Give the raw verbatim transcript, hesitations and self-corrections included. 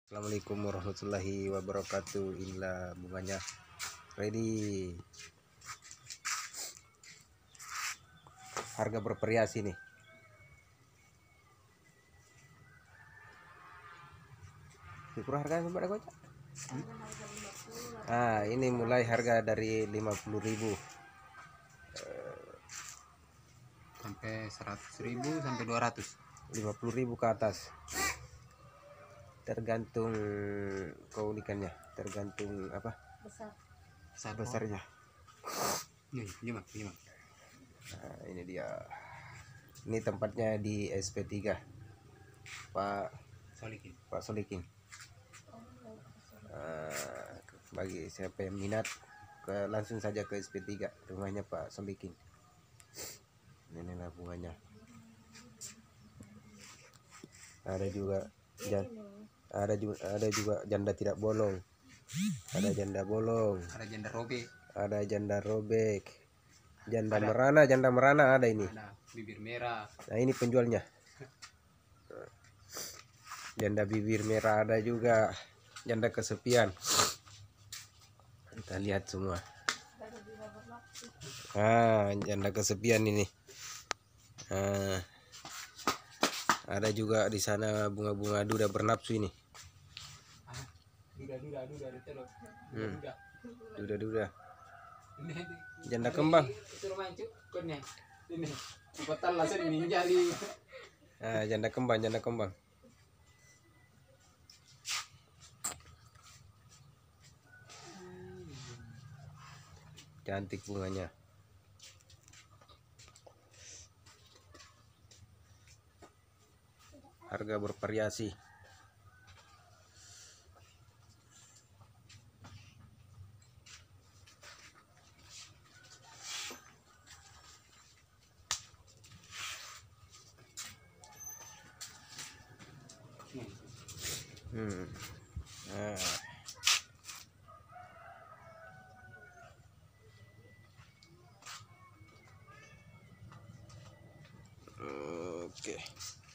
Assalamualaikum warahmatullahi wabarakatuh. Inilah bunganya ready. Harga bervariasi nih. Kurang harga berapa kocak? Hmm? Ah, ini mulai harga dari lima puluh ribu sampai seratus ribu sampai dua ratus. lima puluh ribu ke atas. Tergantung keunikannya, tergantung apa? Besar. Besar Besarnya. Nih, gimana? Gimana? Nah, ini dia. Ini tempatnya di S P tiga. Pak Solikin. Pak Solikin. Uh, bagi siapa yang minat ke, langsung saja ke S P tiga, rumahnya Pak Solikin. Inilah bunganya. Ada juga jan, ada juga ada juga janda tidak bolong. Ada janda bolong. Ada janda robek. Ada janda robek. Janda Ada. merana, janda merana ada ini. Ada bibir merah. Nah, ini penjualnya. Janda bibir merah ada juga. Janda kesepian. Kita lihat semua. Ah, janda kesepian ini. Ah, ada juga di sana bunga-bunga duda bernafsu ini. Duda-duda, duda, duda, Hmm. duda. Duda-duda. Janda kembang. Itu rumah cuk, kunnya. Ini. Batal langsung ninjari. Ah, janda kembang, janda kembang. Cantik bunganya. Harga bervariasi. Hmm. Nah. Oke.